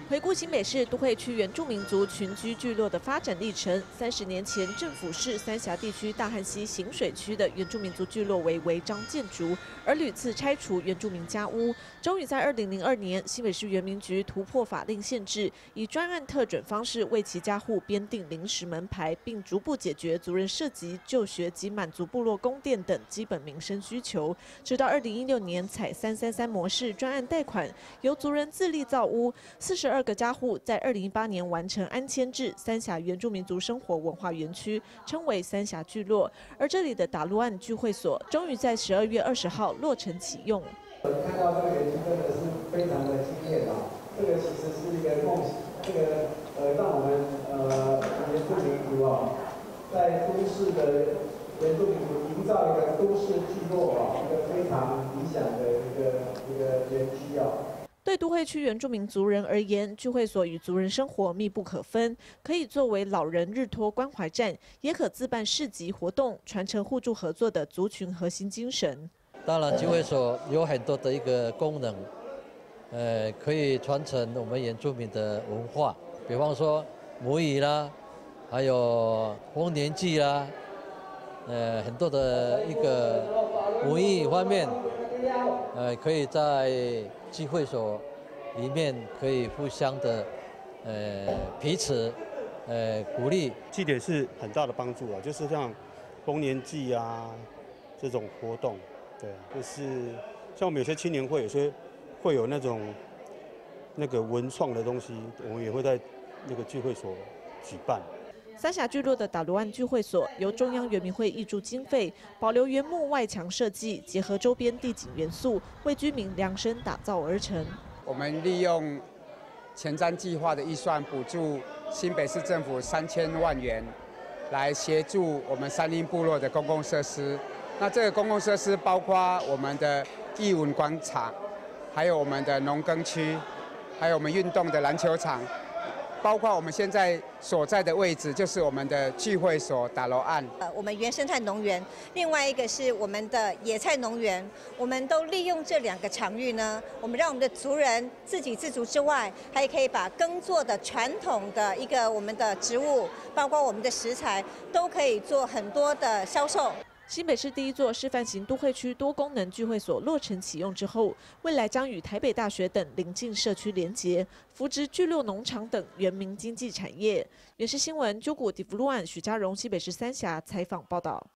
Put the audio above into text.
回顾新北市都会区原住民族群居聚落的发展历程，30年前政府视三峡地区大汉溪行水区的原住民族聚落为违章建筑，而屡次拆除原住民家屋。终于在2002年，新北市原民局突破法令限制，以专案特准方式为其家户编定临时门牌，并逐步解决族人涉及就学及满足部落供电等基本民生需求。直到2016年采333模式专案贷款，由族人自立造屋，42个家户在2018年完成安迁至三峡原住民族生活文化园区，称为三峡聚落。而这里的打鹿岸聚会所，终于在12月20号落成启用。 看到这个园区真的是非常的惊艳啊！这个其实是一个梦想，这个让我们原住民族啊，在都市的原住民族营造一个都市聚落啊，一个非常理想的一个园区啊。 对都会区原住民族人而言，聚会所与族人生活密不可分，可以作为老人日托关怀站，也可自办市集活动，传承互助合作的族群核心精神。 当然，聚会所有很多的一个功能，可以传承我们原住民的文化，比方说母语啦，还有丰年祭啦，很多的一个母语方面，可以在聚会所里面可以互相的彼此鼓励。 祭典是很大的帮助啊，就是像丰年祭啊这种活动。对，就是像我们有些青年会，有些会有那个文创的东西，我们也会在那个聚会所举办。 三峡聚落的打鹿岸聚会所由中央原民会挹注经费，保留原木外墙设计，结合周边地景元素，为居民量身打造而成。 我们利用前瞻计划的预算补助新北市政府3000万元，来协助我们山林部落的公共设施。那这个公共设施包括我们的艺文广场，还有我们的农耕区，还有我们运动的篮球场，包括我们现在所在的位置就是我们的聚会所打鹿岸。 我们原生态农园，另外一个是我们的野菜农园，我们都利用这2个场域呢，我们让我们的族人自给自足之外，还可以把耕作的传统的我们的植物，包括我们的食材，都可以做很多的销售。 新北市第一座示范型都会区多功能聚会所落成启用之后，未来将与台北大学等邻近社区连结，扶植聚落农场等原民经济产业。原视新闻，九股迪福路岸许家荣，西北市三峡采访报道。